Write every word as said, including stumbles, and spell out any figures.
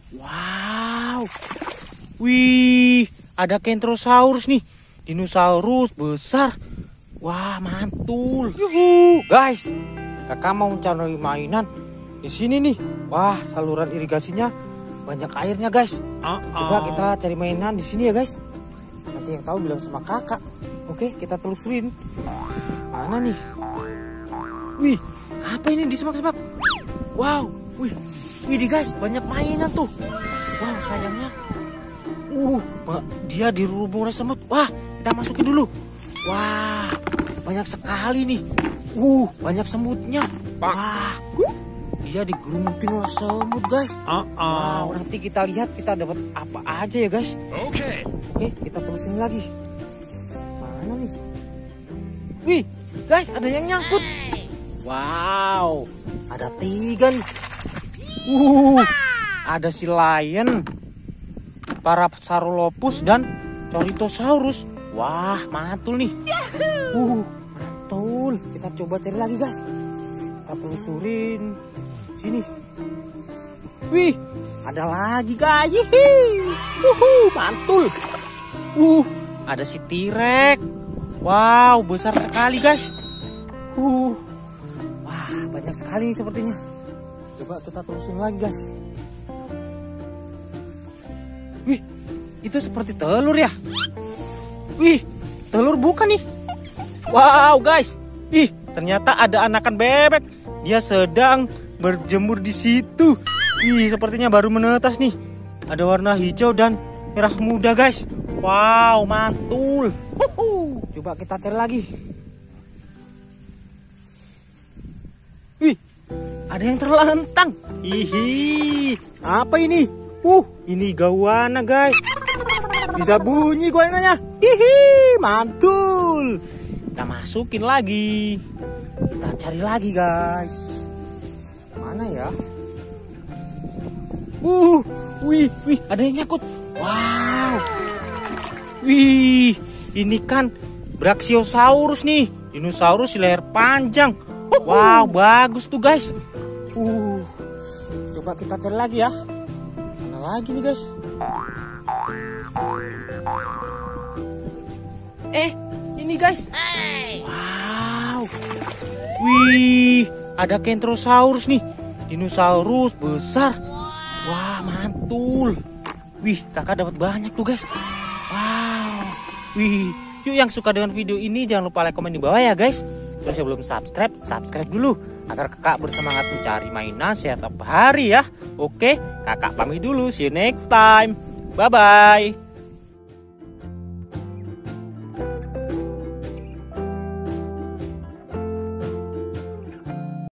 Wow. Wih, ada Kentrosaurus nih. Dinosaurus besar. Wah, mantul. Yuhu. Guys, kakak mau mencari mainan di sini nih. Wah, saluran irigasinya banyak airnya, guys. Uh-uh. Coba kita cari mainan di sini ya, guys. Nanti yang tahu bilang sama kakak. Oke, kita telusurin. Mana nih? Wih, apa ini di semak-semak? Wow, wih, wih guys, banyak mainan tuh. Wow, sayangnya, uh, dia dirubung oleh semut. Wah, kita masukin dulu. Wah, banyak sekali nih. Uh, banyak semutnya. Wah, dia digerumutin oleh semut, guys. Uh -uh. Wow, nanti kita lihat kita dapat apa aja ya, guys. Oke. Okay. Oke, kita terusin lagi. Mana nih? Wih, guys, ada yang nyangkut. Wow, ada tiga nih. Uh, ada si lion, Parasaurolophus dan Corythosaurus. Wah, mantul nih. Uh, mantul. Kita coba cari lagi, guys. Kita telusurin sini. Wih, ada lagi, guys. Uhuh, mantul. Uh, ada si T-Rex. Wow, besar sekali, guys. Uh, wah, banyak sekali sepertinya. Coba kita terusin lagi, guys. Wih, itu seperti telur ya? Wih, telur bukan nih. Wow, guys. Ih, ternyata ada anakan bebek. Dia sedang berjemur di situ. Wih, sepertinya baru menetas nih. Ada warna hijau dan merah muda, guys. Wow, mantul. Uhuh. Coba kita cari lagi. Wih, ada yang terlentang. Hihi, apa ini? Uh, ini goanna, guys. Bisa bunyi goananya. Hihi, mantul. Kita masukin lagi. Kita cari lagi, guys. Mana ya? Uh, wih, wih, ada yang nyangkut. Wow. Wih, ini kan Brachiosaurus nih. Dinosaurus leher panjang. Wow, bagus tuh, guys. Uh, coba kita cari lagi ya. Mana lagi nih, guys? Eh, ini, guys. Wow. Wih, ada Kentrosaurus nih. Dinosaurus besar. Wah, mantul. Wih, kakak dapat banyak tuh, guys. Wow. Wih, yuk yang suka dengan video ini jangan lupa like, komen di bawah ya, guys. Terus yang belum subscribe, subscribe dulu agar kakak bersemangat mencari mainan setiap hari ya. Oke, kakak pamit dulu. See you next time. Bye-bye.